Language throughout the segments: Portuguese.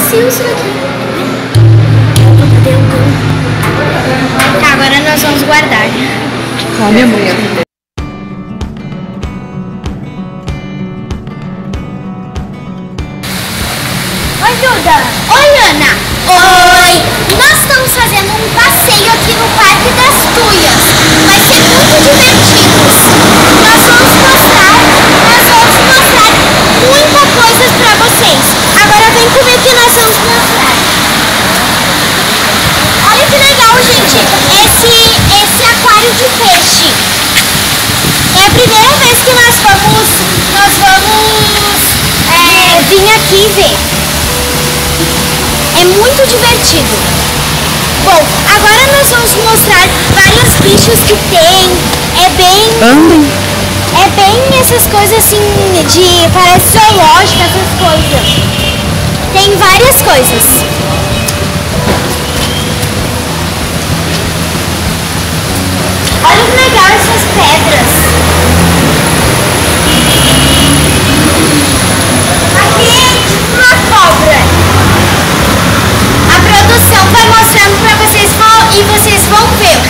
macio isso daqui. Tá, agora nós vamos guardar. Olha, mulher. Oi, Duda. Oi, Ana. Oi. Nós estamos fazendo um passeio aqui no Parque das Tuias. Vai ser muito divertido. Nós vamos mostrar muita coisa pra vocês. Agora vem comigo que nós vamos mostrar. Olha que legal, gente. Esse aquário de peixe. É a primeira vez que nós vamos vir aqui ver. É muito divertido. Bom, agora nós vamos mostrar vários bichos que tem. É bem essas coisas assim parece zoológico, essas coisas. Tem várias coisas. Olha que legal essas pedras. Aqui é tipo uma cobra. A produção vai mostrando pra vocês e vocês vão ver.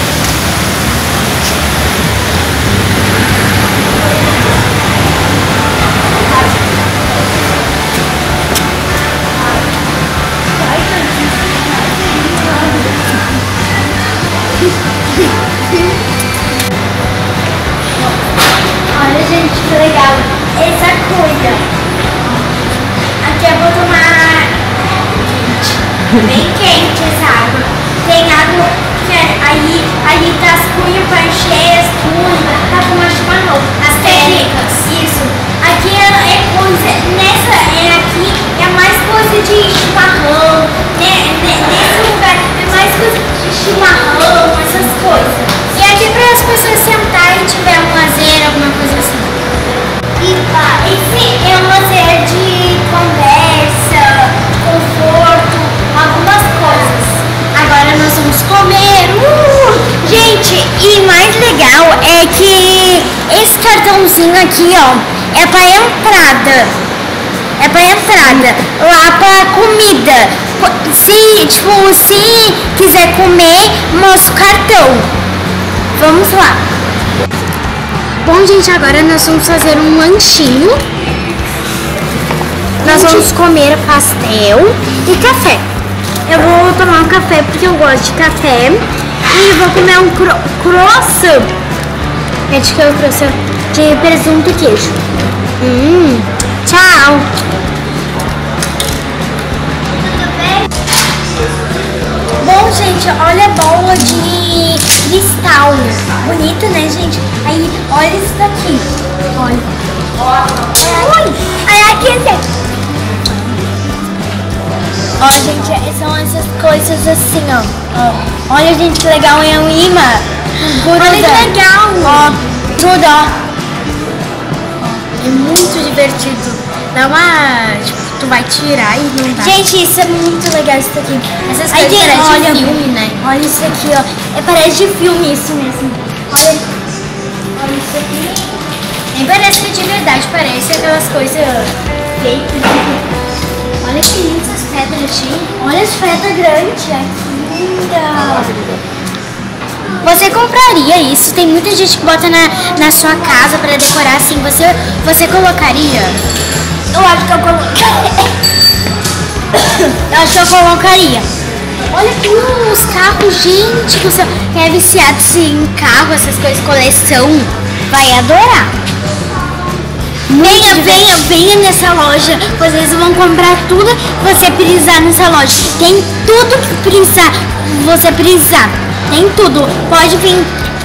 Olha, gente, que legal essa coisa. Aqui eu vou tomar bem quente essa água. Tem água que aí tá as cunhas cheias, tudo, tá com uma chimarrão. As técnicas. Isso. Aqui é coisa, aqui é mais coisa de chimarrão, né? Nesse lugar é mais coisa de chimarrão, essas coisas. E aqui para as pessoas sentarem e tiver um lazer, alguma coisa assim. Esse é um lazer de conversa, conforto, algumas coisas. Agora nós vamos comer. Gente, e mais legal é que esse cartãozinho aqui, ó, é pra entrada. É pra entrada. Lá pra comida. Se quiser comer, mostra o cartão. Vamos lá. Bom, gente, agora nós vamos fazer um lanchinho. Nós vamos comer pastel e café. Eu vou tomar um café porque eu gosto de café. E vou comer um croissant. Acho que é o croissant de presunto e queijo. Tchau. Tudo bem? Bom, gente, olha a bola de cristal. Bonita, né, gente? Aí, olha isso daqui. Olha. Aí aqui tem. Ó, gente, são essas coisas assim, ó. Olha, gente, que legal, é um imã. Olha que legal. Ó, tudo, ó. É muito divertido. Dá uma... Tipo, tu vai tirar e não dá. Gente, isso é muito legal, isso daqui. Essas coisas parecem de filme, né? Olha isso aqui, ó. Parece de filme isso mesmo. Olha isso aqui. Nem parece que de verdade, parece aquelas coisas fake. Olha que lindas as pedras, gente. Olha as pedras grandes, que linda. Você compraria isso? Tem muita gente que bota na sua casa pra decorar assim. Você colocaria? Eu acho que eu colocaria. Eu acho que eu colocaria. Olha aqui os carros, gente do céu. Quem é viciado em carro, essas coisas, coleção, vai adorar. Venha nessa loja. Vocês vão comprar tudo que você precisar nessa loja. Tem tudo que você precisar. Tem tudo. Pode vir.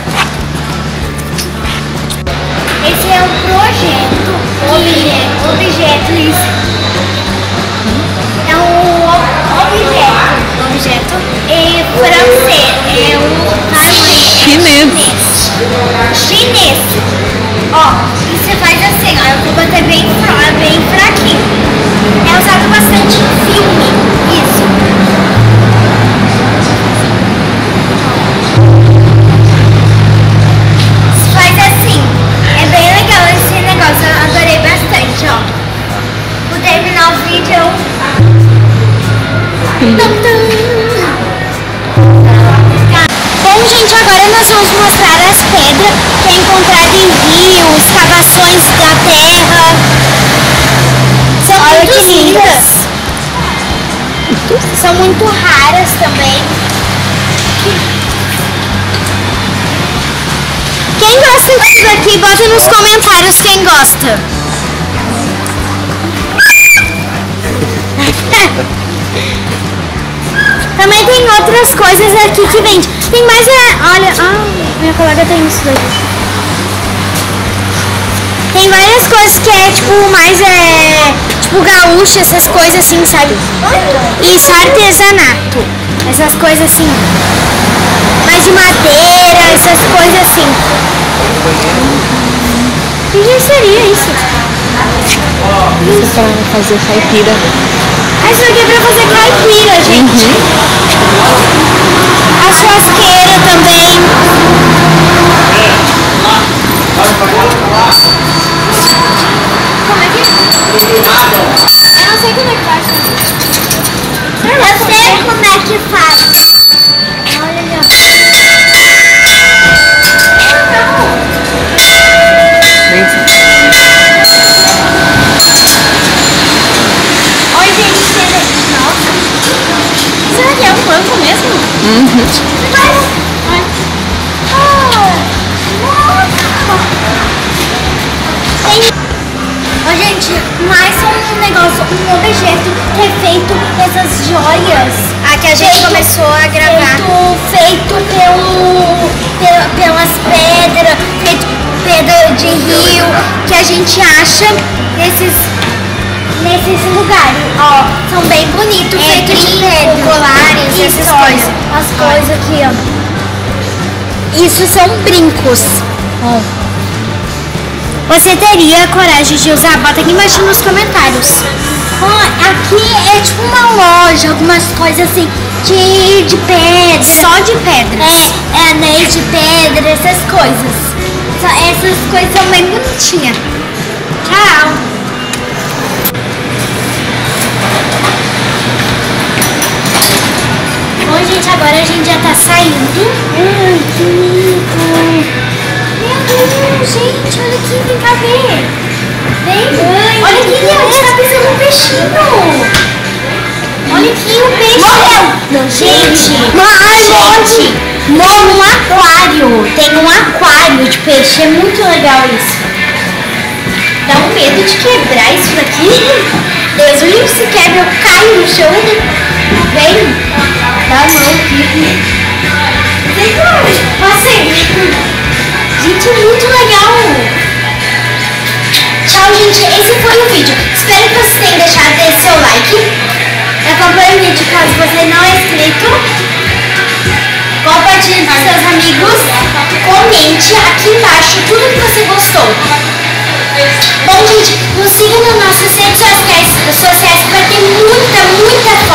Esse é o projeto. Objeto, isso. É um objeto francês. É um chinês. Ó, e você faz assim, ó. Eu vou bater bem fraquinho. É usado bastante em filme. Isso. Faz assim. É bem legal esse negócio. Eu adorei bastante, ó. Vou terminar o vídeo. Bom, gente, agora nós vamos mostrar as pedras que é encontrado em rios, escavações da terra. São muito lindas. São muito raras também. Quem gosta disso daqui, bota nos comentários quem gosta. Também tem outras coisas aqui que vende. Tem mais, olha, minha colega tem isso daqui. Tem várias coisas que é tipo mais tipo gaúcho, essas coisas assim, sabe? E só artesanato, essas coisas assim. Mais de madeira, essas coisas assim. O que seria isso? Isso é pra fazer caipira. Isso aqui é pra fazer caipira, gente. A churrasqueira também. Como é que é? Eu não sei como é que faz. Eu sei como é que faz. Olha ali, Oi, gente. Nossa. Será que é um banco mesmo? Gente, mais um negócio, um objeto que é feito dessas joias. Que a gente começou a gravar. Feito pelas pedras, feito pedra de rio, que a gente acha nesses lugares. Ó, são bem bonitos, feitos de pedra. Colares, essas coisas. As coisas aqui, ó. Isso são brincos. Ó. Você teria coragem de usar? Bota aqui embaixo nos comentários. Aqui é tipo uma loja, algumas coisas assim de pedra. Só de pedras. Anéis de pedra, essas coisas. Essas coisas são bem bonitinhas. Tchau. Bom, gente, agora a gente já tá saindo. Ai, que lindo. Meu Deus, gente, olha aqui, vem cá ver. Vem. Olha aqui, a gente tá pisando um peixinho. Olha aqui o peixe. Morreu. Gente, um aquário. Tem um aquário de peixe, é muito legal isso. Dá um medo de quebrar isso daqui. Deus, o livro se quebra, eu caio no chão. Vem. Dá a mão aqui. Passa aí. Gente, muito legal! Tchau, gente. Esse foi o vídeo. Espero que vocês tenham deixado esse seu like. Acompanhe o vídeo caso você não é inscrito. Compartilhe com seus amigos. Comente aqui embaixo tudo que você gostou. Bom, gente, nos siga nas nossas redes sociais que vai ter muita